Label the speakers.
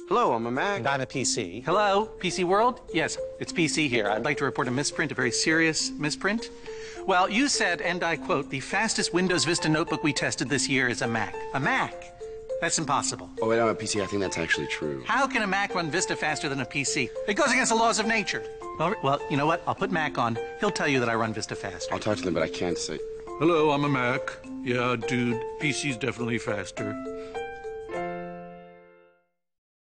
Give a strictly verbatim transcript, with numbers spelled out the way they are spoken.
Speaker 1: Hello, I'm a Mac.
Speaker 2: And I'm a P C.
Speaker 3: Hello, P C World? Yes, it's P C here. I'd like to report a misprint, a very serious misprint. Well, you said, and I quote, the fastest Windows Vista notebook we tested this year is a Mac. A Mac? That's impossible.
Speaker 1: Oh, wait, I'm a P C. I think that's actually true.
Speaker 3: How can a Mac run Vista faster than a P C? It goes against the laws of nature. Well, well, you know what? I'll put Mac on. He'll tell you that I run Vista faster.
Speaker 1: I'll talk to them, but I can't say.
Speaker 4: Hello, I'm a Mac. Yeah, dude, P C's definitely faster.